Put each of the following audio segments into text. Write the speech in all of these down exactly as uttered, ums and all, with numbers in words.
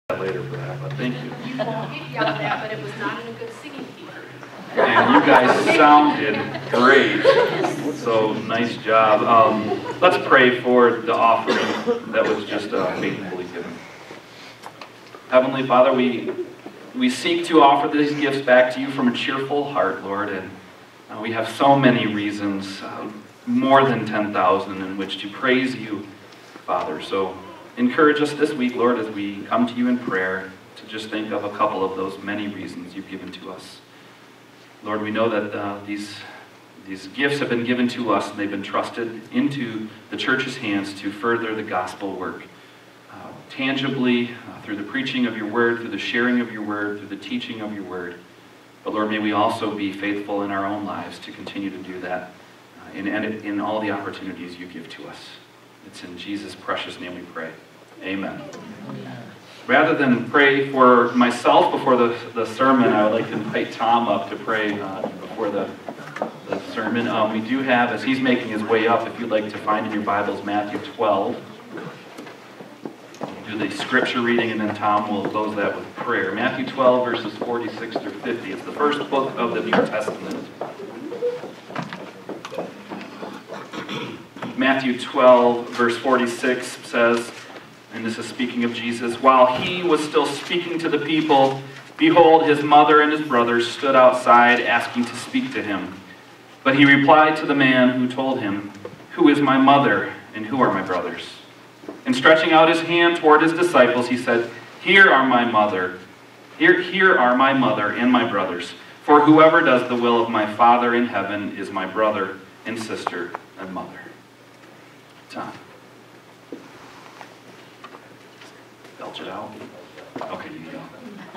later for that, but thank you. You won't get yelled at, but it was not in a good singing key. And you guys sounded great, so nice job. Um, let's pray for the offering that was just uh, faithfully given. Heavenly Father, we we seek to offer these gifts back to you from a cheerful heart, Lord, and uh, we have so many reasons, uh, more than ten thousand, in which to praise you, Father. So encourage us this week, Lord, as we come to you in prayer, to just think of a couple of those many reasons you've given to us. Lord, we know that uh, these, these gifts have been given to us, and they've been trusted into the church's hands to further the gospel work. Uh, tangibly, uh, through the preaching of your word, through the sharing of your word, through the teaching of your word. But Lord, may we also be faithful in our own lives to continue to do that uh, in, in all the opportunities you give to us. It's in Jesus' precious name we pray. Amen. Amen. Rather than pray for myself before the, the sermon, I would like to invite Tom up to pray uh, before the, the sermon. Um, we do have, as he's making his way up, if you'd like to find in your Bibles, Matthew twelve. We'll do the scripture reading, and then Tom will close that with prayer. Matthew twelve, verses forty-six through fifty. It's the first book of the New Testament. Matthew twelve, verse forty-six says, and this is speaking of Jesus, while he was still speaking to the people, behold, his mother and his brothers stood outside asking to speak to him. But he replied to the man who told him, who is my mother and who are my brothers? And stretching out his hand toward his disciples, he said, Here are my mother, here, here are my mother and my brothers. For whoever does the will of my Father in heaven is my brother and sister and mother. Tom. Belch it out. Okay, you go.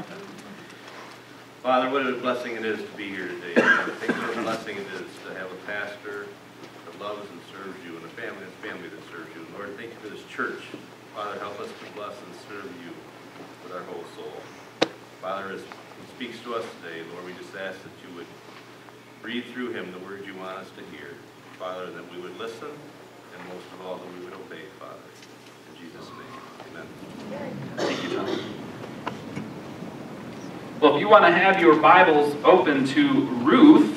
Father, what a blessing it is to be here today. Thank you for the blessing it is to have a pastor that loves and serves you, and a family and family that serves you. And Lord, thank you for this church. Father, help us to bless and serve you with our whole soul. Father, as he speaks to us today, Lord, we just ask that you would read through him the words you want us to hear. Father, that we would listen, and most of all, that we would obey, Father. In Jesus' name, amen. Thank you, Tom. Well, if you want to have your Bibles open to Ruth,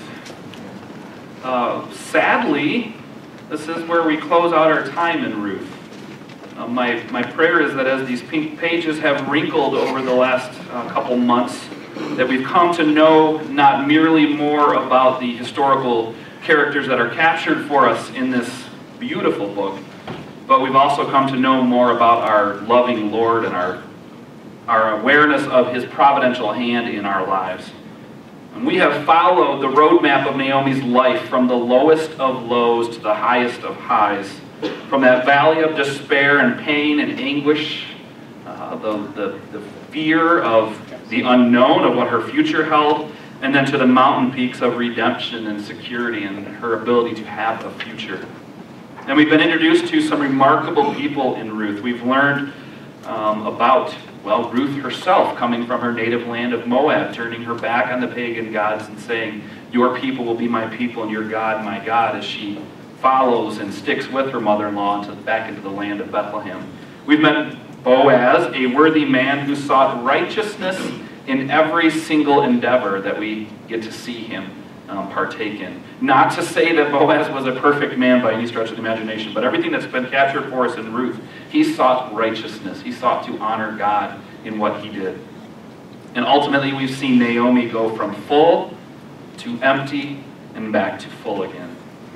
uh, sadly, this is where we close out our time in Ruth. Uh, my, my prayer is that as these pink pages have wrinkled over the last uh, couple months, that we've come to know not merely more about the historical characters that are captured for us in this beautiful book, but we've also come to know more about our loving Lord and our, our awareness of his providential hand in our lives. And we have followed the roadmap of Naomi's life from the lowest of lows to the highest of highs, from that valley of despair and pain and anguish, uh, the, the, the fear of the unknown of what her future held, and then to the mountain peaks of redemption and security and her ability to have a future. And we've been introduced to some remarkable people in Ruth. We've learned um, about, well, Ruth herself coming from her native land of Moab, turning her back on the pagan gods and saying, your people will be my people and your God my God, as she follows and sticks with her mother-in-law into, back into the land of Bethlehem. We've met Boaz, a worthy man who sought righteousness in every single endeavor that we get to see him Um, partake in. Not to say that Boaz was a perfect man by any stretch of the imagination, but everything that's been captured for us in Ruth, he sought righteousness. He sought to honor God in what he did. And ultimately, we've seen Naomi go from full to empty and back to full again.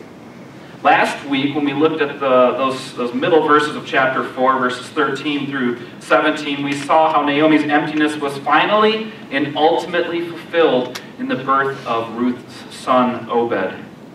Last week, when we looked at the, those, those middle verses of chapter four, verses thirteen through seventeen, we saw how Naomi's emptiness was finally and ultimately fulfilled in the birth of Ruth's son, Obed.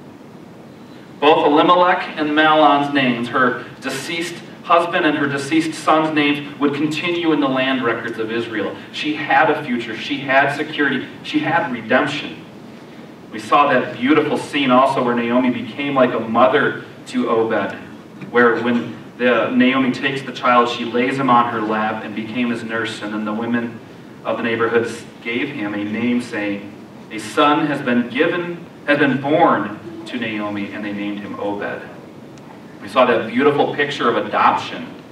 Both Elimelech and Mahlon's names, her deceased husband and her deceased son's names, would continue in the land records of Israel. She had a future. She had security. She had redemption. We saw that beautiful scene also where Naomi became like a mother to Obed, where when the, Naomi takes the child, she lays him on her lap and became his nurse, and then the women of the neighborhood gave him a name, saying, a son has been given, has been born to Naomi, and they named him Obed. We saw that beautiful picture of adoption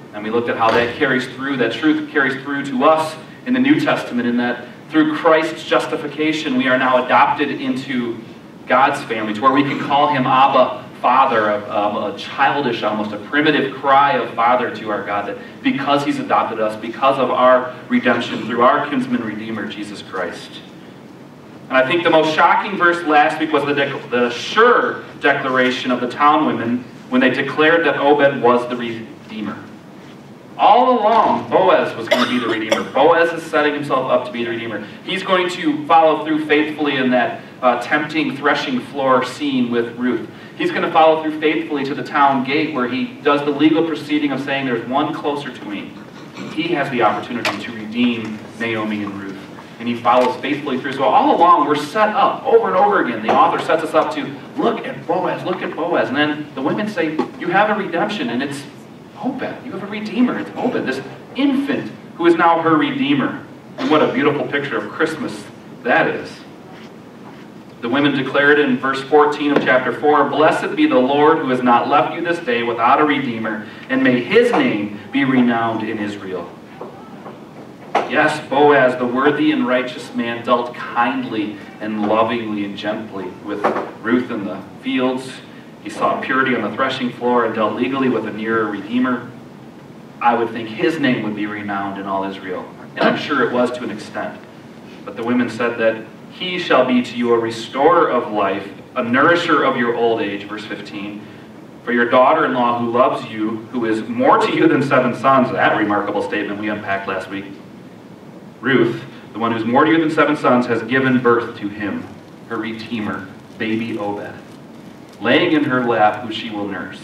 And we looked at how that carries through, that truth carries through to us in the New Testament, in that through Christ's justification, we are now adopted into God's family, to where we can call him Abba, Father, a, a, a childish, almost a primitive cry of Father to our God, that because he's adopted us, because of our redemption through our kinsman Redeemer, Jesus Christ. And I think the most shocking verse last week was the, the sure declaration of the town women when they declared that Obed was the Redeemer. All along, Boaz was going to be the Redeemer. Boaz is setting himself up to be the Redeemer. He's going to follow through faithfully in that uh, tempting threshing floor scene with Ruth. He's going to follow through faithfully to the town gate where he does the legal proceeding of saying there's one closer to me. He has the opportunity to redeem Naomi and Ruth. And he follows faithfully through. So all along, we're set up over and over again. The author sets us up to look at Boaz, look at Boaz. And then the women say, you have a redemption, and it's Obed. You have a redeemer. It's Obed, this infant who is now her redeemer. And what a beautiful picture of Christmas that is. The women declared in verse fourteen of chapter four, blessed be the Lord who has not left you this day without a redeemer, and may his name be renowned in Israel. Yes, Boaz, the worthy and righteous man, dealt kindly and lovingly and gently with Ruth in the fields. He saw purity on the threshing floor and dealt legally with a nearer redeemer. I would think his name would be renowned in all Israel. And I'm sure it was to an extent. But the women said that he shall be to you a restorer of life, a nourisher of your old age, verse fifteen. For your daughter-in-law who loves you, who is more to you than seven sons, that remarkable statement we unpacked last week. Ruth, the one who's more to you than seven sons, has given birth to him, her redeemer, baby Obed, laying in her lap who she will nurse.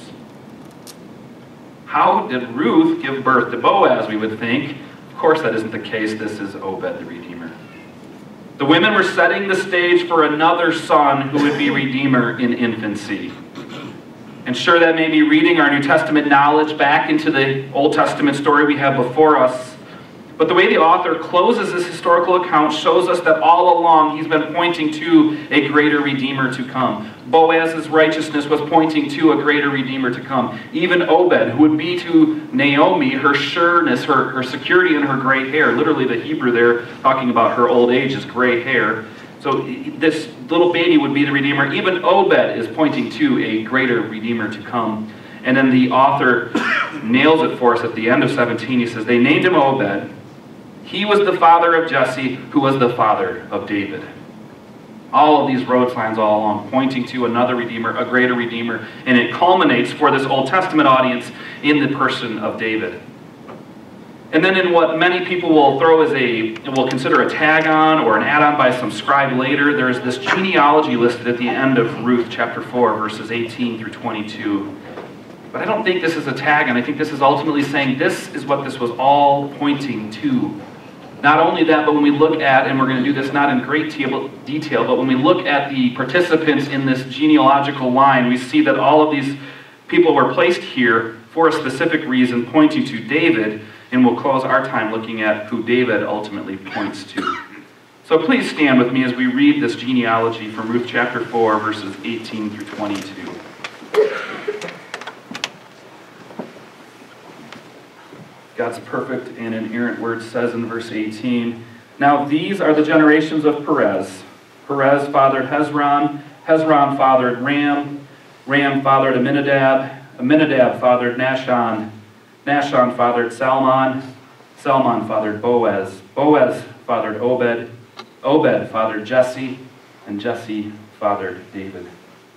How did Ruth give birth to Boaz, we would think? Of course that isn't the case. This is Obed, the redeemer. The women were setting the stage for another son who would be redeemer in infancy. And sure, that may be reading our New Testament knowledge back into the Old Testament story we have before us. But the way the author closes this historical account shows us that all along he's been pointing to a greater Redeemer to come. Boaz's righteousness was pointing to a greater Redeemer to come. Even Obed, who would be to Naomi her sureness, her, her security in her gray hair. Literally the Hebrew there talking about her old age is gray hair. So this little baby would be the Redeemer. Even Obed is pointing to a greater Redeemer to come. And then the author nails it for us at the end of seventeen. He says, they named him Obed. He was the father of Jesse, who was the father of David. All of these road signs all along pointing to another Redeemer, a greater Redeemer, and it culminates for this Old Testament audience in the person of David. And then in what many people will throw as a, will consider a tag on or an add-on by some scribe later, there's this genealogy listed at the end of Ruth chapter four, verses eighteen through twenty-two. But I don't think this is a tag on. I think this is ultimately saying this is what this was all pointing to. Not only that, but when we look at, and we're going to do this not in great detail, but when we look at the participants in this genealogical line, we see that all of these people were placed here for a specific reason, pointing to David, and we'll close our time looking at who David ultimately points to. So please stand with me as we read this genealogy from Ruth chapter four, verses eighteen through twenty-two. God's perfect and inerrant word says in verse eighteen, now these are the generations of Perez. Perez fathered Hezron. Hezron fathered Ram. Ram fathered Amminadab. Amminadab fathered Nahshon. Nahshon fathered Salmon. Salmon fathered Boaz. Boaz fathered Obed. Obed fathered Jesse. And Jesse fathered David.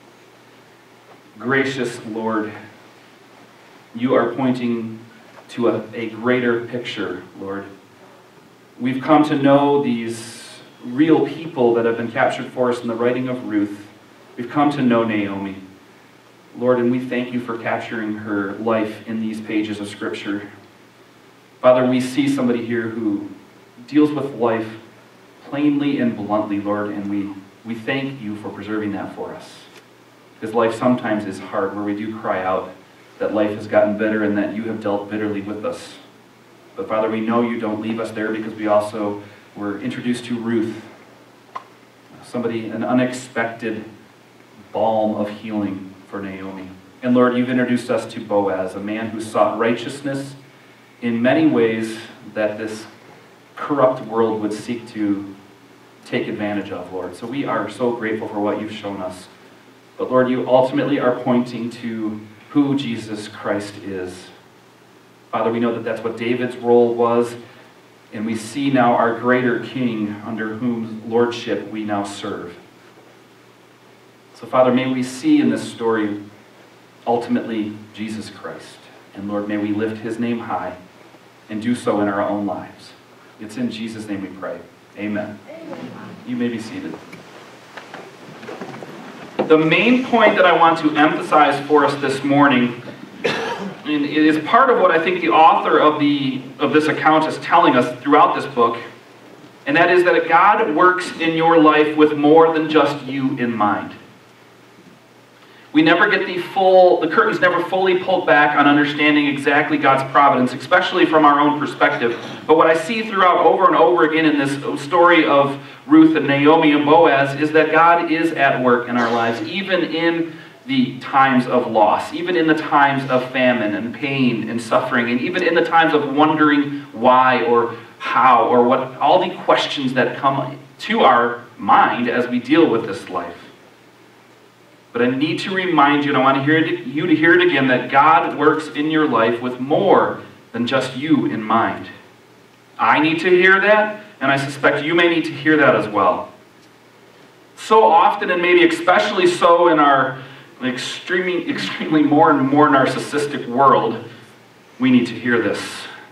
Gracious Lord, you are pointing to a, a greater picture, Lord. We've come to know these real people that have been captured for us in the writing of Ruth. We've come to know Naomi, Lord, and we thank you for capturing her life in these pages of Scripture. Father, we see somebody here who deals with life plainly and bluntly, Lord, and we, we thank you for preserving that for us. Because life sometimes is hard, where we do cry out that life has gotten bitter and that you have dealt bitterly with us. But Father, we know you don't leave us there, because we also were introduced to Ruth, somebody, an unexpected balm of healing for Naomi. And Lord, you've introduced us to Boaz, a man who sought righteousness in many ways that this corrupt world would seek to take advantage of, Lord. So we are so grateful for what you've shown us. But Lord, you ultimately are pointing to who Jesus Christ is. Father, we know that that's what David's role was, and we see now our greater King under whom lordship we now serve. So Father, may we see in this story ultimately Jesus Christ. And Lord, may we lift his name high and do so in our own lives. It's in Jesus' name we pray. Amen. Amen. You may be seated. The main point that I want to emphasize for us this morning, and it is part of what I think the author of, the, of this account is telling us throughout this book, and that is that God works in your life with more than just you in mind. We never get the full, the curtain's never fully pulled back on understanding exactly God's providence, especially from our own perspective. But what I see throughout over and over again in this story of Ruth and Naomi and Boaz is that God is at work in our lives, even in the times of loss, even in the times of famine and pain and suffering, and even in the times of wondering why or how or what, all the questions that come to our mind as we deal with this life. But I need to remind you, and I want to hear it, you to hear it again, that God works in your life with more than just you in mind. I need to hear that, and I suspect you may need to hear that as well. So often, and maybe especially so in our extremely, extremely more and more narcissistic world, we need to hear this.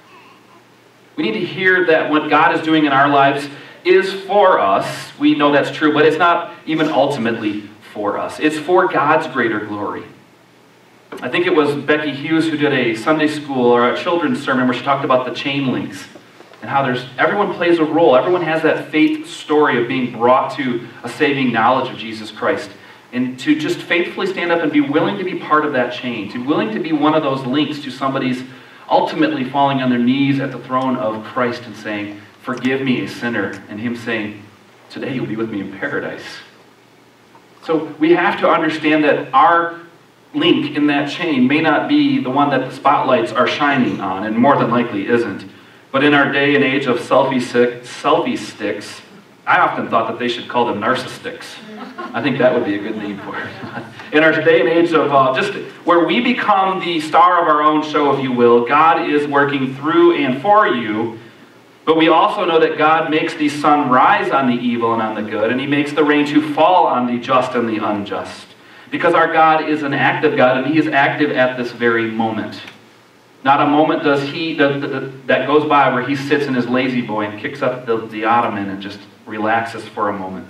We need to hear that what God is doing in our lives is for us. We know that's true, but it's not even ultimately for us. It's for God's greater glory. I think it was Becky Hughes who did a Sunday school or a children's sermon where she talked about the chain links and how there's everyone plays a role. Everyone has that faith story of being brought to a saving knowledge of Jesus Christ. And to just faithfully stand up and be willing to be part of that chain, to be willing to be one of those links to somebody's ultimately falling on their knees at the throne of Christ and saying, "Forgive me, a sinner," and him saying, "Today you'll be with me in paradise." So we have to understand that our link in that chain may not be the one that the spotlights are shining on, and more than likely isn't. But in our day and age of selfie, selfie sticks, I often thought that they should call them narcissistics. I think that would be a good name for it. In our day and age of uh, just where we become the star of our own show, if you will, God is working through and for you. But we also know that God makes the sun rise on the evil and on the good, and he makes the rain to fall on the just and the unjust. Because our God is an active God, and he is active at this very moment. Not a moment does he that, that, that goes by where he sits in his lazy boy and kicks up the, the ottoman and just relaxes for a moment.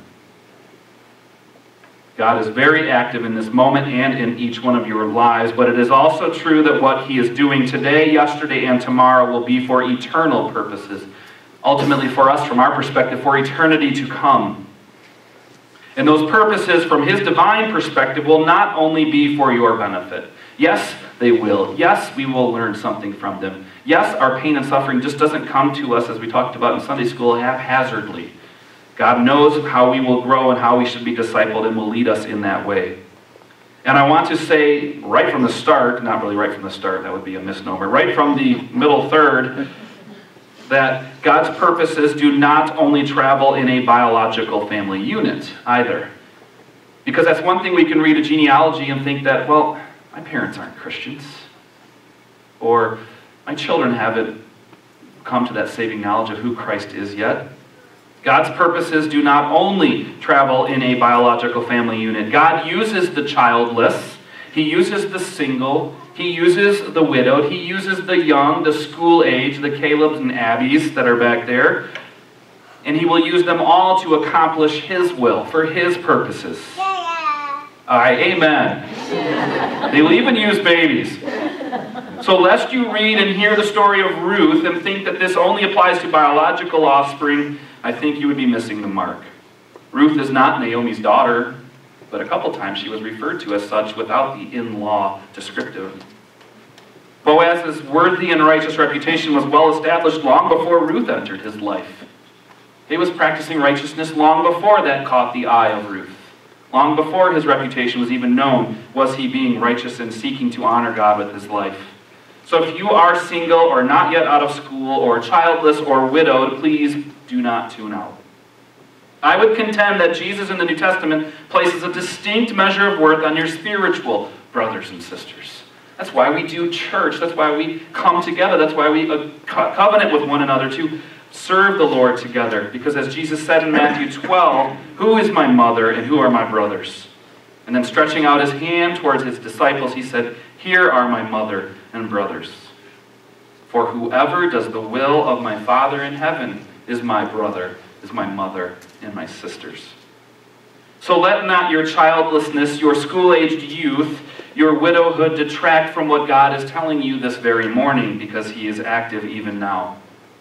God is very active in this moment and in each one of your lives, but it is also true that what he is doing today, yesterday, and tomorrow will be for eternal purposes. Ultimately, for us, from our perspective, for eternity to come. And those purposes, from his divine perspective, will not only be for your benefit. Yes, they will. Yes, we will learn something from them. Yes, our pain and suffering just doesn't come to us, as we talked about in Sunday school, haphazardly. God knows how we will grow and how we should be discipled and will lead us in that way. And I want to say right from the start, not really right from the start, that would be a misnomer, right from the middle third, that God's purposes do not only travel in a biological family unit either. Because that's one thing we can read a genealogy and think that, well, my parents aren't Christians. Or my children haven't come to that saving knowledge of who Christ is yet. God's purposes do not only travel in a biological family unit. God uses the childless. He uses the single. He uses the widowed. He uses the young, the school age, the Calebs and Abbies that are back there. And he will use them all to accomplish his will, for his purposes. All right, amen. They will even use babies. So lest you read and hear the story of Ruth and think that this only applies to biological offspring, I think you would be missing the mark. Ruth is not Naomi's daughter, but a couple times she was referred to as such without the in-law descriptive. Boaz's worthy and righteous reputation was well established long before Ruth entered his life. He was practicing righteousness long before that caught the eye of Ruth. Long before his reputation was even known, was he being righteous and seeking to honor God with his life. So if you are single or not yet out of school or childless or widowed, please do not tune out. I would contend that Jesus in the New Testament places a distinct measure of worth on your spiritual brothers and sisters. That's why we do church. That's why we come together. That's why we uh, co- covenant with one another to serve the Lord together. Because as Jesus said in Matthew twelve, who is my mother and who are my brothers? And then stretching out his hand towards his disciples, he said, here are my mother and brothers. For whoever does the will of my Father in heaven is my brother, is my mother, and my sisters. So let not your childlessness, your school-aged youth, your widowhood detract from what God is telling you this very morning, because he is active even now.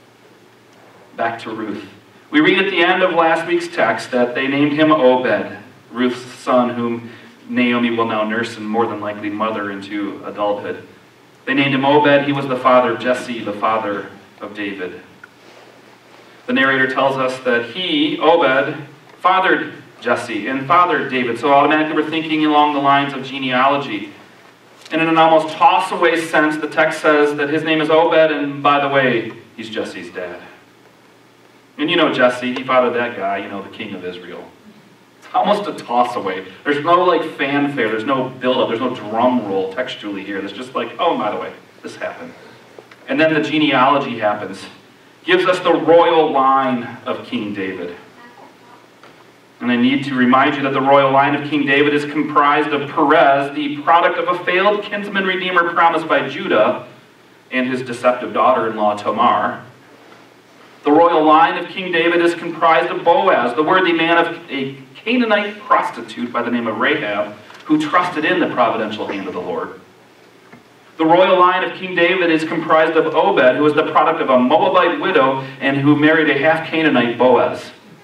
Back to Ruth. We read at the end of last week's text that they named him Obed, Ruth's son, whom Naomi will now nurse and more than likely mother into adulthood. They named him Obed. He was the father of Jesse, the father of David. The narrator tells us that he, Obed, fathered Jesse and fathered David. So automatically we're thinking along the lines of genealogy. And in an almost toss-away sense, the text says that his name is Obed, and by the way, he's Jesse's dad. And you know Jesse, he fathered that guy, you know, the king of Israel. It's almost a toss-away. There's no, like, fanfare. There's no build-up. There's no drum roll textually here. There's just like, oh, by the way, this happened. And then the genealogy happens. Gives us the royal line of King David. And I need to remind you that the royal line of King David is comprised of Perez, the product of a failed kinsman redeemer promised by Judah, and his deceptive daughter-in-law Tamar. The royal line of King David is comprised of Boaz, the worthy man of a Canaanite prostitute by the name of Rahab, who trusted in the providential hand of the Lord. The royal line of King David is comprised of Obed, who was the product of a Moabite widow and who married a half-Canaanite Boaz.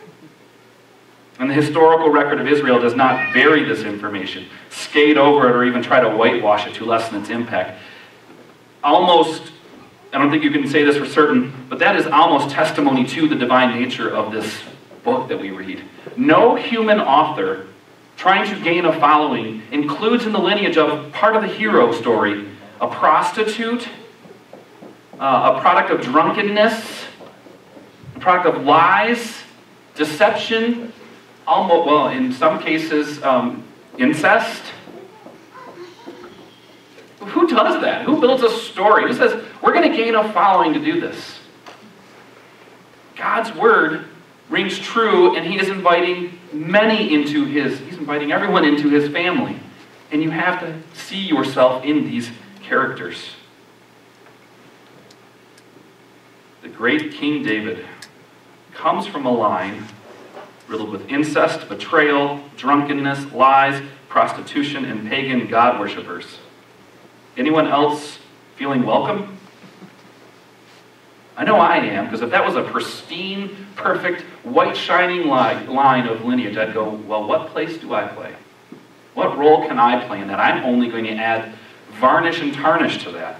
And the historical record of Israel does not bury this information, skate over it, or even try to whitewash it to lessen its impact. Almost, I don't think you can say this for certain, but that is almost testimony to the divine nature of this book that we read. No human author trying to gain a following includes in the lineage of part of the hero story a prostitute, uh, a product of drunkenness, a product of lies, deception, almost, well, in some cases, um, incest. Who does that? Who builds a story? Who says, we're going to gain a following to do this? God's word rings true, and he is inviting many into his, he's inviting everyone into his family. And you have to see yourself in these characters. The great King David comes from a line riddled with incest, betrayal, drunkenness, lies, prostitution, and pagan God worshippers. Anyone else feeling welcome? I know I am, because if that was a pristine, perfect, white shining line, line of lineage, I'd go, well, what place do I play? What role can I play in that? I'm only going to add varnish and tarnish to that.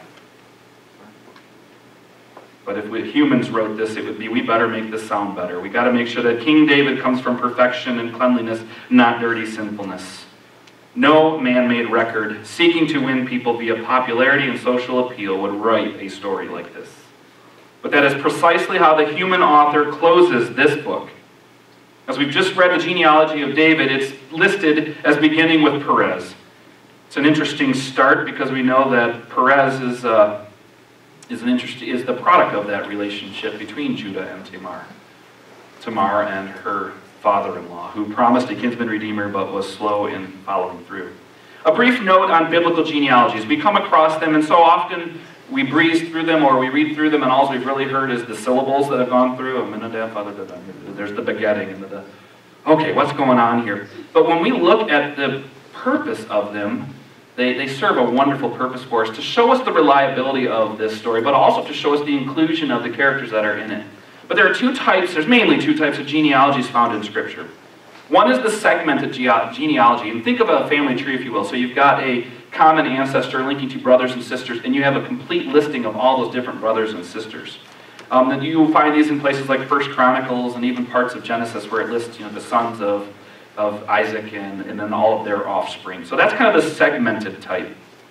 But if we, humans wrote this, it would be, we better make this sound better. We got to make sure that King David comes from perfection and cleanliness, not dirty sinfulness. No man-made record seeking to win people via popularity and social appeal would write a story like this. But that is precisely how the human author closes this book. As we've just read the genealogy of David, it's listed as beginning with Perez. It's an interesting start because we know that Perez is, uh, is, an interest, is the product of that relationship between Judah and Tamar. Tamar and her father-in-law, who promised a kinsman redeemer but was slow in following through. A brief note on biblical genealogies. We come across them, and so often we breeze through them or we read through them, and all we've really heard is the syllables that have gone through. Aminadab, father, there's the begetting and the, okay, what's going on here? But when we look at the purpose of them, they, they serve a wonderful purpose for us to show us the reliability of this story, but also to show us the inclusion of the characters that are in it. But there are two types, there's mainly two types of genealogies found in Scripture. One is the segmented genealogy, and think of a family tree, if you will. So you've got a common ancestor linking to brothers and sisters, and you have a complete listing of all those different brothers and sisters. Um, then you will find these in places like First Chronicles and even parts of Genesis where it lists, you know, the sons of, of Isaac and, and then all of their offspring. So that's kind of the segmented type.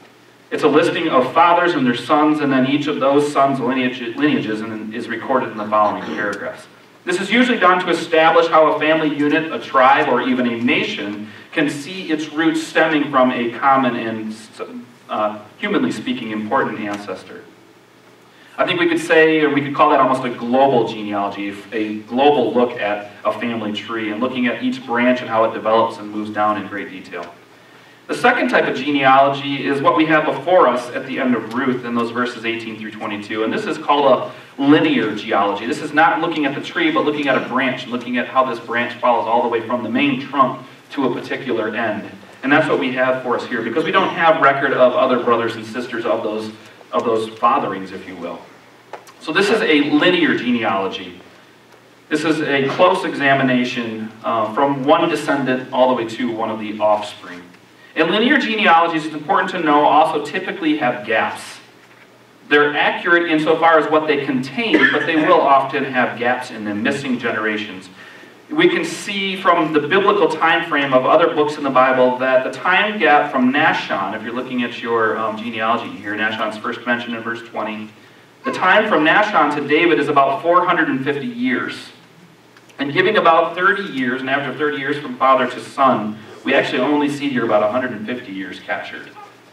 It's a listing of fathers and their sons, and then each of those sons' lineage, lineages and is recorded in the following paragraphs. This is usually done to establish how a family unit, a tribe, or even a nation can see its roots stemming from a common and, uh, humanly speaking, important ancestor. I think we could say, or we could call that almost a global genealogy, a global look at a family tree and looking at each branch and how it develops and moves down in great detail. The second type of genealogy is what we have before us at the end of Ruth in those verses eighteen through twenty-two, and this is called a linear genealogy. This is not looking at the tree, but looking at a branch, looking at how this branch follows all the way from the main trunk to a particular end. And that's what we have for us here, because we don't have record of other brothers and sisters of those, of those fatherings, if you will. So this is a linear genealogy. This is a close examination uh, from one descendant all the way to one of the offspring. And linear genealogies, it's important to know, also typically have gaps. They're accurate insofar as what they contain, but they will often have gaps in them, missing generations. We can see from the biblical time frame of other books in the Bible that the time gap from Nahshon, if you're looking at your um, genealogy here, Nahshon's first mentioned in verse twenty, the time from Nahshon to David is about four hundred fifty years. And giving about thirty years, an average of thirty years from father to son, we actually only see here about one hundred fifty years captured.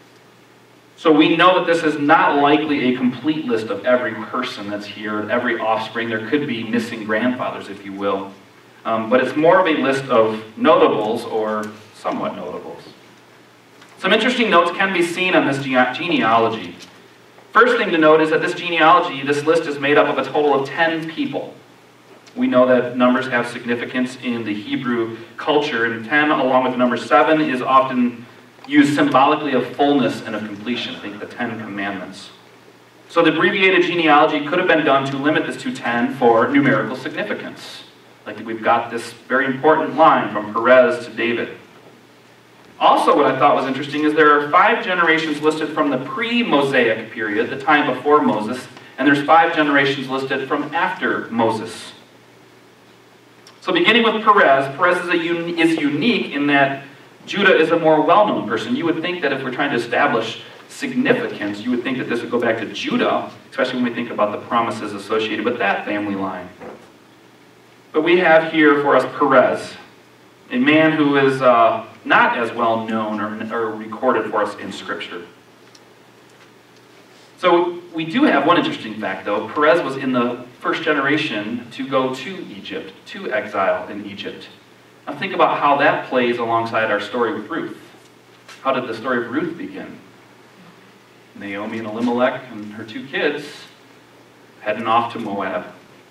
So we know that this is not likely a complete list of every person that's here, every offspring. There could be missing grandfathers, if you will. Um, but it's more of a list of notables or somewhat notables. Some interesting notes can be seen on this gene genealogy. First thing to note is that this genealogy, this list is made up of a total of ten people. We know that numbers have significance in the Hebrew culture, and ten, along with the number seven, is often used symbolically of fullness and of completion. Think the Ten Commandments. So the abbreviated genealogy could have been done to limit this to ten for numerical significance. Like we've got this very important line from Perez to David. Also, what I thought was interesting is there are five generations listed from the pre-Mosaic period, the time before Moses, and there's five generations listed from after Moses. So beginning with Perez, Perez is, a un is unique in that Judah is a more well-known person. You would think that if we're trying to establish significance, you would think that this would go back to Judah, especially when we think about the promises associated with that family line. But we have here for us Perez, a man who is uh, not as well known or, or recorded for us in Scripture. So we do have one interesting fact, though. Perez was in the first generation to go to Egypt, to exile in Egypt. Now think about how that plays alongside our story with Ruth. How did the story of Ruth begin? Naomi and Elimelech and her two kids heading off to Moab.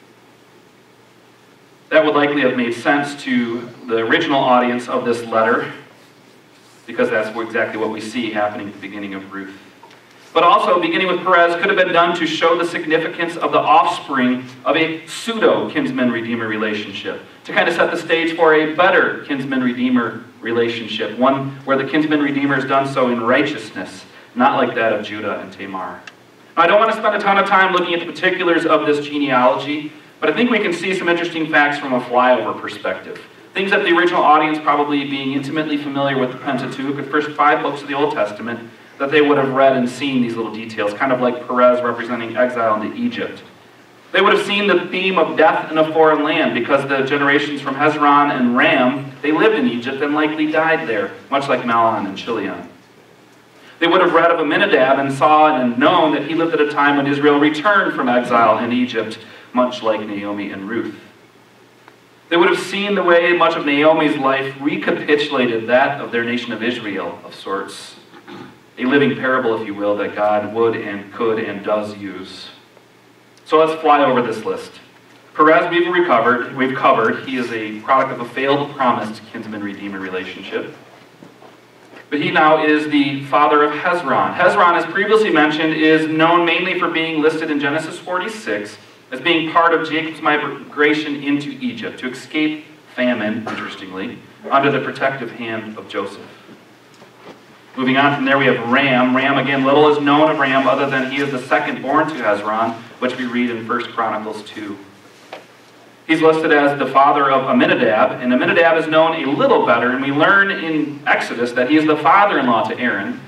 That would likely have made sense to the original audience of this letter, because that's exactly what we see happening at the beginning of Ruth. But also, beginning with Perez could have been done to show the significance of the offspring of a pseudo-kinsman-redeemer relationship, to kind of set the stage for a better kinsman-redeemer relationship, one where the kinsman-redeemer has done so in righteousness, not like that of Judah and Tamar. Now, I don't want to spend a ton of time looking at the particulars of this genealogy, but I think we can see some interesting facts from a flyover perspective. Things that the original audience, probably being intimately familiar with the Pentateuch, the first five books of the Old Testament, that they would have read and seen these little details, kind of like Perez representing exile into Egypt. They would have seen the theme of death in a foreign land, because the generations from Hezron and Ram, they lived in Egypt and likely died there, much like Mahlon and Chilion. They would have read of Aminadab and saw and known that he lived at a time when Israel returned from exile in Egypt, much like Naomi and Ruth. They would have seen the way much of Naomi's life recapitulated that of their nation of Israel, of sorts. A living parable, if you will, that God would and could and does use. So let's fly over this list. Perez we've recovered, we've covered. He is a product of a failed promised kinsman-redeemer relationship. But he now is the father of Hezron. Hezron, as previously mentioned, is known mainly for being listed in Genesis forty-six as being part of Jacob's migration into Egypt to escape famine, interestingly, under the protective hand of Joseph. Moving on from there, we have Ram. Ram, again, little is known of Ram other than he is the second born to Hezron, which we read in First Chronicles two. He's listed as the father of Aminadab, and Aminadab is known a little better, and we learn in Exodus that he is the father-in-law to Aaron,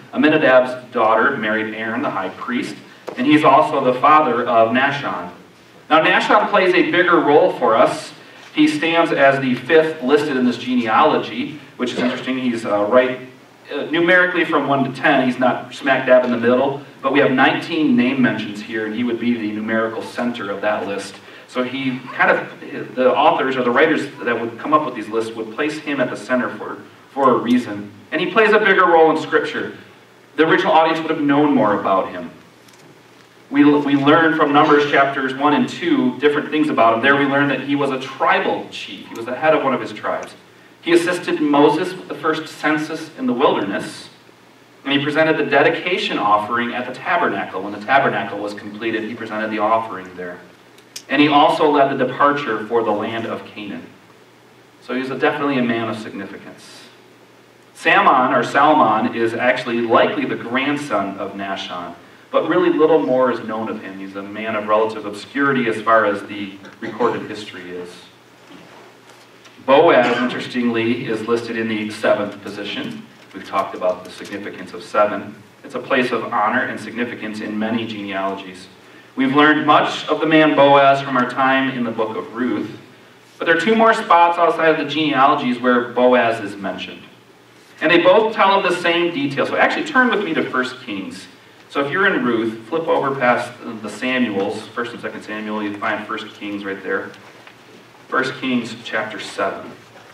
Amminadab's daughter married Aaron, the high priest, and he's also the father of Nahshon. Now, Nahshon plays a bigger role for us. He stands as the fifth listed in this genealogy, which is interesting. He's uh, right uh, numerically from one to ten. He's not smack dab in the middle, but we have nineteen name mentions here, and he would be the numerical center of that list. So he kind of, the authors or the writers that would come up with these lists would place him at the center for, for a reason. And he plays a bigger role in Scripture. The original audience would have known more about him. We, we learn from Numbers chapters one and two different things about him. There we learn that he was a tribal chief. He was the head of one of his tribes. He assisted Moses with the first census in the wilderness. And he presented the dedication offering at the tabernacle. When the tabernacle was completed, he presented the offering there. And he also led the departure for the land of Canaan. So he was a, definitely a man of significance. Salmon, or Salmon, is actually likely the grandson of Nahshon. But really little more is known of him. He's a man of relative obscurity as far as the recorded history is. Boaz, interestingly, is listed in the seventh position. We've talked about the significance of seven. It's a place of honor and significance in many genealogies. We've learned much of the man Boaz from our time in the book of Ruth, but there are two more spots outside of the genealogies where Boaz is mentioned. And they both tell of the same detail. So actually turn with me to First Kings. So if you're in Ruth, flip over past the Samuels, First and Second Samuel, you find First Kings right there. First Kings chapter seven.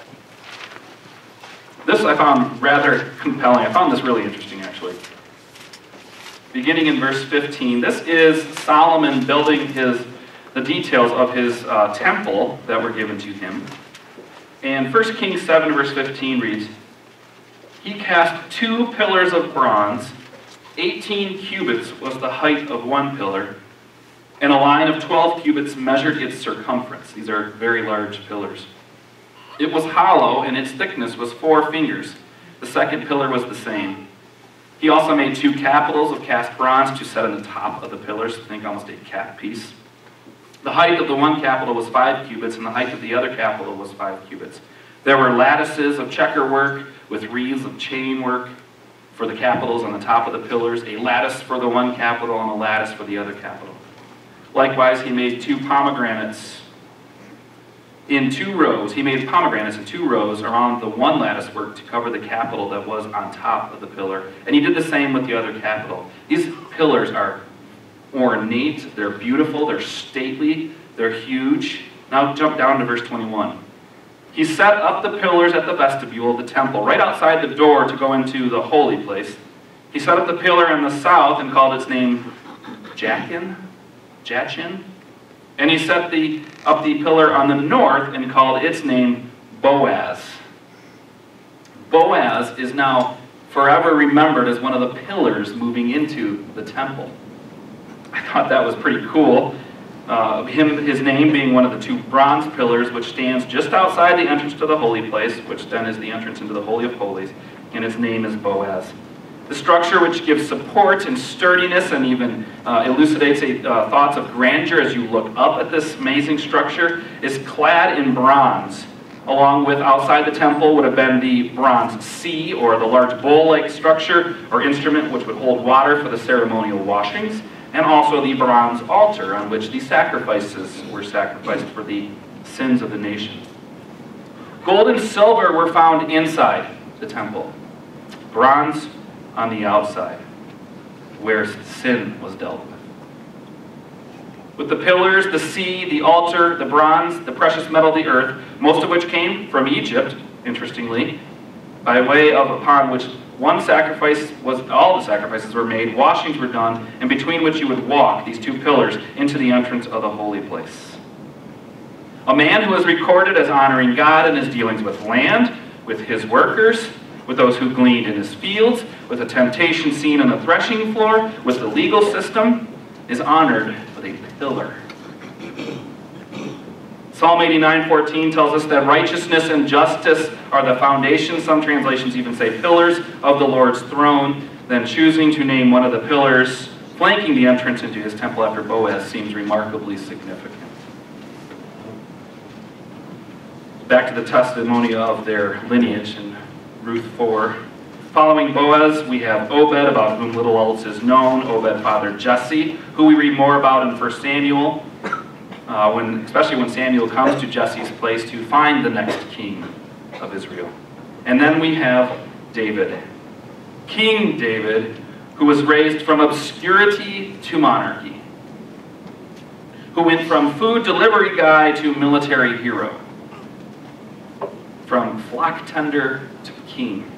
This I found rather compelling. I found this really interesting, actually. Beginning in verse fifteen, this is Solomon building his the details of his uh, temple that were given to him. And First Kings seven, verse fifteen reads, "He cast two pillars of bronze. Eighteen cubits was the height of one pillar, and a line of twelve cubits measured its circumference." These are very large pillars. "It was hollow, and its thickness was four fingers. The second pillar was the same. He also made two capitals of cast bronze to set on the top of the pillars." Think almost a cap piece. "The height of the one capital was five cubits, and the height of the other capital was five cubits. There were lattices of checker work with wreaths of chain work for the capitals on the top of the pillars, a lattice for the one capital and a lattice for the other capital. Likewise, he made two pomegranates in two rows. He made pomegranates in two rows around the one lattice work to cover the capital that was on top of the pillar. And he did the same with the other capital." These pillars are ornate, they're beautiful, they're stately, they're huge. Now jump down to verse twenty-one. "He set up the pillars at the vestibule of the temple, right outside the door to go into the holy place. He set up the pillar in the south and called its name Jachin, Jachin. And he set the, up the pillar on the north and called its name Boaz." Boaz is now forever remembered as one of the pillars moving into the temple. I thought that was pretty cool. Uh, him, his name being one of the two bronze pillars, which stands just outside the entrance to the holy place, which then is the entrance into the Holy of Holies, and its name is Boaz. The structure, which gives support and sturdiness and even uh, elucidates a, uh, thoughts of grandeur as you look up at this amazing structure, is clad in bronze. Along with outside the temple would have been the bronze sea, or the large bowl-like structure or instrument which would hold water for the ceremonial washings, and also the bronze altar on which the sacrifices were sacrificed for the sins of the nation. Gold and silver were found inside the temple. Bronze on the outside, where sin was dealt with. With the pillars, the sea, the altar, the bronze, the precious metal of the earth, most of which came from Egypt, interestingly, by way of upon which one sacrifice was, all the sacrifices were made, washings were done, and between which you would walk, these two pillars, into the entrance of the holy place. A man who is recorded as honoring God in his dealings with land, with his workers, with those who gleaned in his fields, with the temptation seen on the threshing floor, with the legal system, is honored with a pillar. Psalm eighty-nine fourteen tells us that righteousness and justice are the foundation. Some translations even say pillars of the Lord's throne. Then choosing to name one of the pillars flanking the entrance into his temple after Boaz seems remarkably significant. Back to the testimony of their lineage in Ruth four. Following Boaz, we have Obed, about whom little else is known. Obed fathered Jesse, who we read more about in First Samuel, uh, when, especially when Samuel comes to Jesse's place to find the next king of Israel. And then we have David, King David, who was raised from obscurity to monarchy, who went from food delivery guy to military hero, from flock tender to king.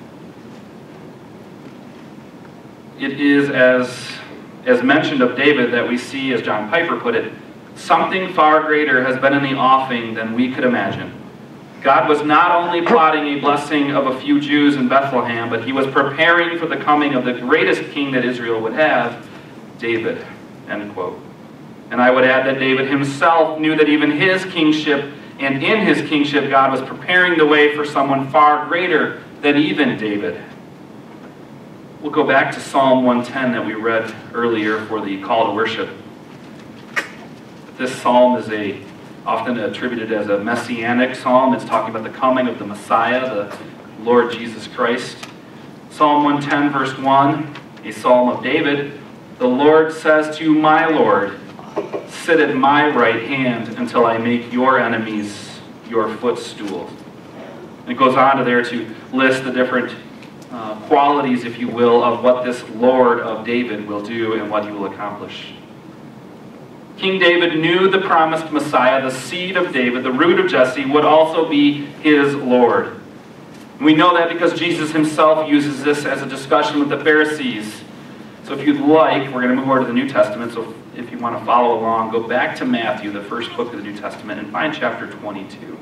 It is, as, as mentioned of David, that we see, as John Piper put it, something far greater has been in the offing than we could imagine. God was not only plotting a blessing of a few Jews in Bethlehem, but he was preparing for the coming of the greatest king that Israel would have, David, end quote. And I would add that David himself knew that even his kingship, and in his kingship, God was preparing the way for someone far greater than even David. We'll go back to Psalm one ten that we read earlier for the call to worship. This psalm is a often attributed as a messianic psalm. It's talking about the coming of the Messiah, the Lord Jesus Christ. Psalm one ten, verse one, a psalm of David. The Lord says to my Lord, sit at my right hand until I make your enemies your footstool. And it goes on to there to list the different uh, qualities, if you will, of what this Lord of David will do and what he will accomplish. King David knew the promised Messiah, the seed of David, the root of Jesse, would also be his Lord. We know that because Jesus himself uses this as a discussion with the Pharisees. So if you'd like, we're going to move over to the New Testament, so if you want to follow along, go back to Matthew, the first book of the New Testament, and find chapter twenty-two.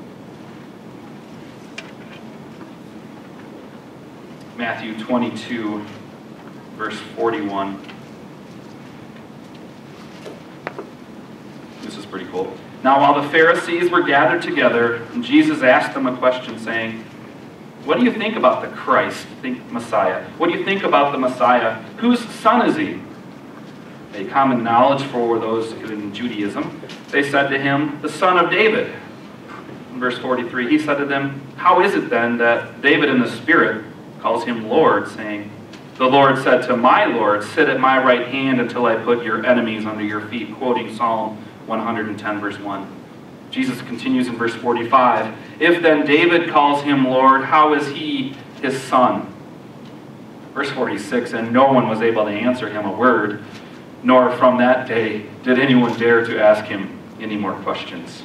Matthew twenty-two, verse forty-one. This is pretty cool. Now while the Pharisees were gathered together, Jesus asked them a question, saying, what do you think about the Christ, think Messiah? What do you think about the Messiah? Whose son is he? A common knowledge for those in Judaism. They said to him, the son of David. In verse forty-three, he said to them, how is it then that David in the Spirit calls him Lord, saying, the Lord said to my Lord, sit at my right hand until I put your enemies under your feet, quoting Psalm one hundred ten, verse one. Jesus continues in verse forty-five, if then David calls him Lord, how is he his son? Verse forty-six, and no one was able to answer him a word, nor from that day did anyone dare to ask him any more questions.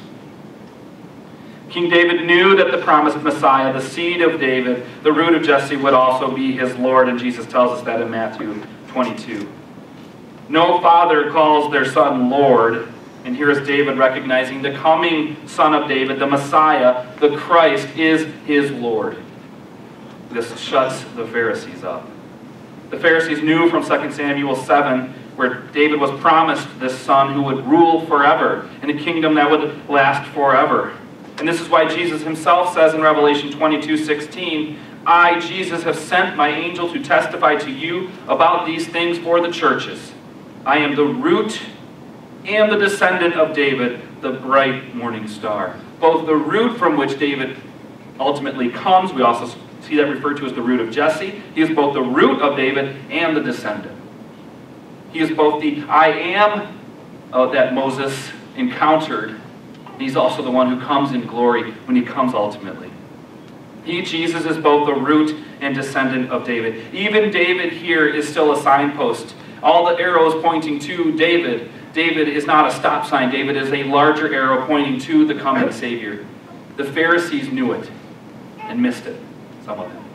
King David knew that the promised Messiah, the seed of David, the root of Jesse, would also be his Lord, and Jesus tells us that in Matthew twenty-two. No father calls their son Lord, and here is David recognizing the coming son of David, the Messiah, the Christ, is his Lord. This shuts the Pharisees up. The Pharisees knew from Second Samuel seven, where David was promised this son who would rule forever in a kingdom that would last forever. And this is why Jesus himself says in Revelation twenty-two sixteen, I, Jesus, have sent my angel to testify to you about these things for the churches. I am the root and the descendant of David, the bright morning star. Both the root from which David ultimately comes, we also see that referred to as the root of Jesse. He is both the root of David and the descendant. He is both the I am uh, that Moses encountered. He's also the one who comes in glory when he comes ultimately. He, Jesus, is both the root and descendant of David. Even David here is still a signpost. All the arrows pointing to David. David is not a stop sign. David is a larger arrow pointing to the coming Savior. The Pharisees knew it and missed it, some of them.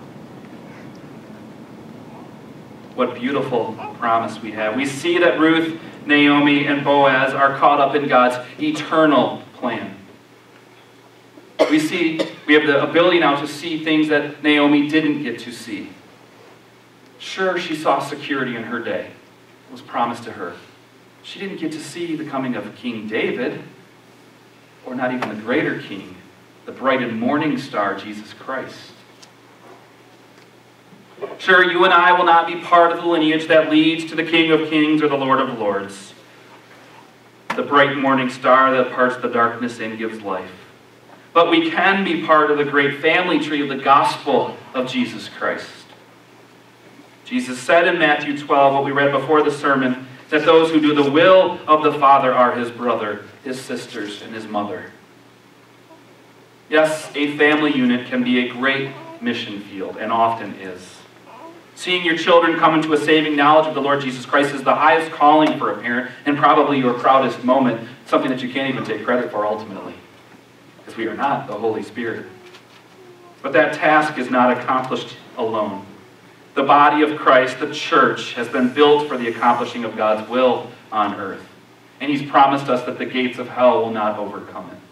What beautiful promise we have. We see that Ruth, Naomi, and Boaz are caught up in God's eternal plan. We see, we have the ability now to see things that Naomi didn't get to see. Sure, she saw security in her day. It was promised to her. She didn't get to see the coming of King David, or not even the greater king, the bright and morning star, Jesus Christ. Sure, you and I will not be part of the lineage that leads to the King of Kings or the Lord of Lords, the bright morning star that parts the darkness and gives life. But we can be part of the great family tree of the gospel of Jesus Christ. Jesus said in Matthew twelve, what we read before the sermon, that those who do the will of the Father are his brother, his sisters, and his mother. Yes, a family unit can be a great mission field, and often is. Seeing your children come into a saving knowledge of the Lord Jesus Christ is the highest calling for a parent, and probably your proudest moment, something that you can't even take credit for ultimately, because we are not the Holy Spirit. But that task is not accomplished alone. The body of Christ, the church, has been built for the accomplishing of God's will on earth. And he's promised us that the gates of hell will not overcome it.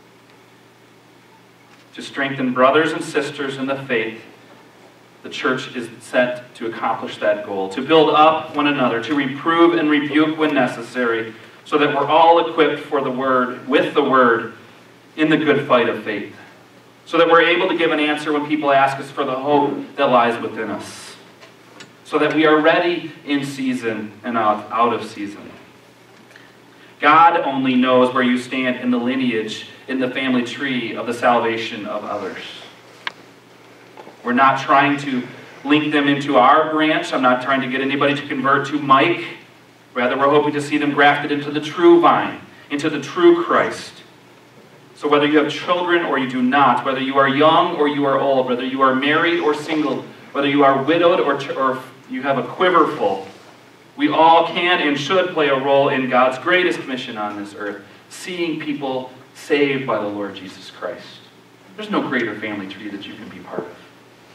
To strengthen brothers and sisters in the faith, the church is set to accomplish that goal. To build up one another, to reprove and rebuke when necessary, so that we're all equipped for the word, with the word, in the good fight of faith. So that we're able to give an answer when people ask us for the hope that lies within us. So that we are ready in season and out, out of season. God only knows where you stand in the lineage, in the family tree of the salvation of others. We're not trying to link them into our branch. I'm not trying to get anybody to convert to Mike. Rather, we're hoping to see them grafted into the true vine, into the true Christ. So whether you have children or you do not, whether you are young or you are old, whether you are married or single, whether you are widowed or, or you have a quiver full, we all can and should play a role in God's greatest mission on this earth, seeing people saved by the Lord Jesus Christ. There's no greater family tree that you can be part of.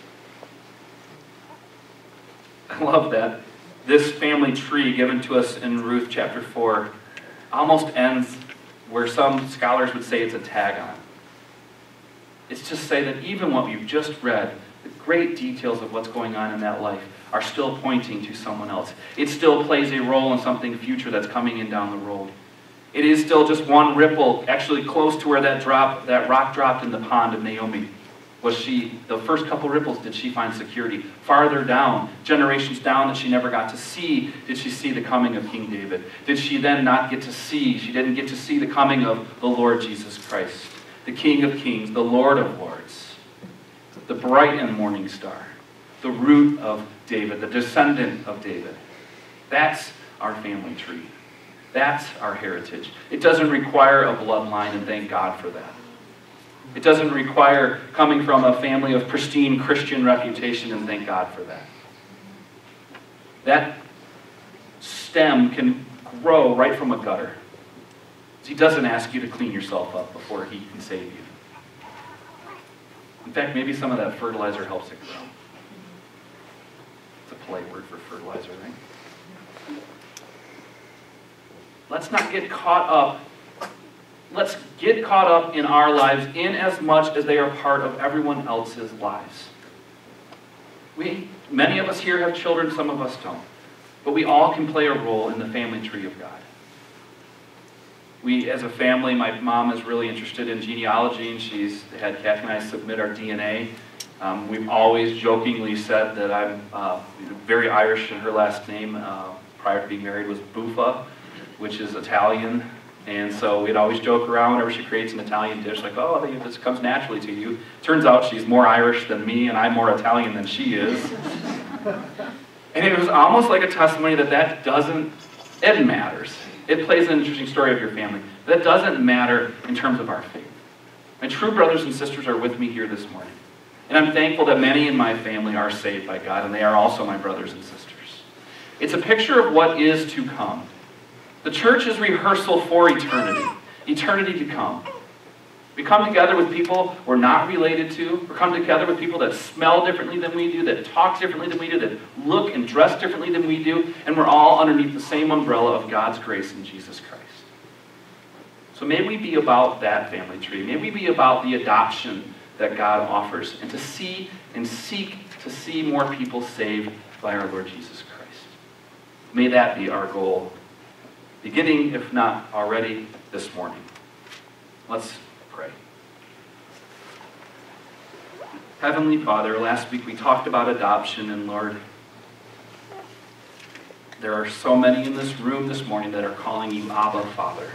I love that this family tree given to us in Ruth chapter four almost ends where some scholars would say it's a tag on. It's just say that even what you've just read, the great details of what's going on in that life, are still pointing to someone else. It still plays a role in something future that's coming in down the road. It is still just one ripple, actually close to where that drop, that rock dropped in the pond of Naomi. Was she, the first couple ripples, did she find security? Farther down, generations down that she never got to see, did she see the coming of King David? Did she then not get to see, she didn't get to see the coming of the Lord Jesus Christ, the King of Kings, the Lord of Lords, the bright and morning star, the root of David, the descendant of David. That's our family tree. That's our heritage. It doesn't require a bloodline, and thank God for that. It doesn't require coming from a family of pristine Christian reputation, and thank God for that. That stem can grow right from a gutter. He doesn't ask you to clean yourself up before he can save you. In fact, maybe some of that fertilizer helps it grow. It's a polite word for fertilizer, right? Let's not get caught up. Let's get caught up in our lives in as much as they are part of everyone else's lives. We, many of us here have children, some of us don't. But we all can play a role in the family tree of God. We, as a family, my mom is really interested in genealogy, and she's had Kathy and I submit our D N A. Um, we've always jokingly said that I'm uh, very Irish, and her last name, uh, prior to being married, was Buffa, which is Italian. And so we'd always joke around whenever she creates an Italian dish, like, oh, I think this comes naturally to you. Turns out she's more Irish than me, and I'm more Italian than she is. And it was almost like a testimony that that doesn't, it matters. It plays an interesting story of your family. But that doesn't matter in terms of our faith. My true brothers and sisters are with me here this morning. And I'm thankful that many in my family are saved by God, and they are also my brothers and sisters. It's a picture of what is to come. The church is rehearsal for eternity, eternity to come. We come together with people we're not related to. We come together with people that smell differently than we do, that talk differently than we do, that look and dress differently than we do, and we're all underneath the same umbrella of God's grace in Jesus Christ. So may we be about that family tree. May we be about the adoption that God offers, and to see and seek to see more people saved by our Lord Jesus Christ. May that be our goal, beginning, if not already, this morning. Let's pray. Heavenly Father, last week we talked about adoption, and Lord, there are so many in this room this morning that are calling you Abba, Father.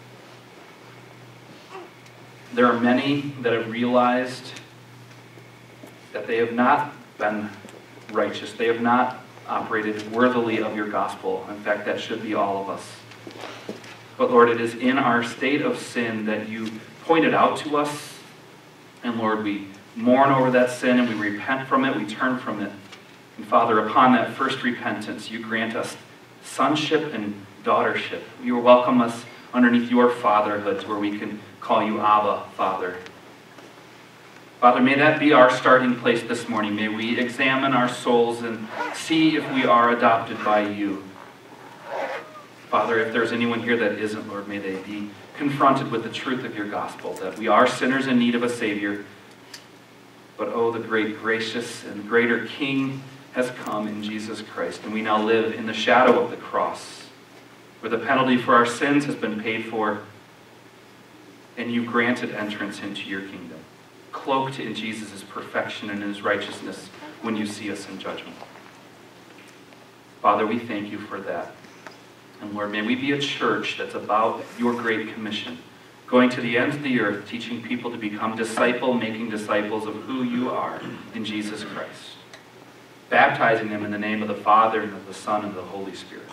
There are many that have realized that they have not been righteous. They have not operated worthily of your gospel. In fact, that should be all of us. But Lord, it is in our state of sin that you pointed out to us. And Lord, we mourn over that sin and we repent from it, we turn from it. And Father, upon that first repentance, you grant us sonship and daughtership. You welcome us underneath your fatherhood, where we can call you Abba, Father. Father, may that be our starting place this morning. May we examine our souls and see if we are adopted by you. Father, if there's anyone here that isn't, Lord, may they be confronted with the truth of your gospel, that we are sinners in need of a Savior. But oh, the great, gracious, and greater King has come in Jesus Christ, and we now live in the shadow of the cross, where the penalty for our sins has been paid for, and you granted entrance into your kingdom, cloaked in Jesus' perfection and his righteousness when you see us in judgment. Father, we thank you for that. And Lord, may we be a church that's about your great commission, going to the ends of the earth, teaching people to become disciple-making disciples of who you are in Jesus Christ, baptizing them in the name of the Father and of the Son and of the Holy Spirit.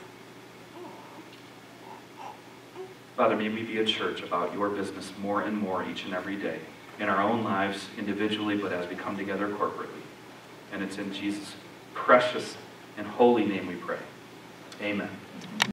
Father, may we be a church about your business more and more each and every day, in our own lives individually, but as we come together corporately. And it's in Jesus' precious and holy name we pray. Amen.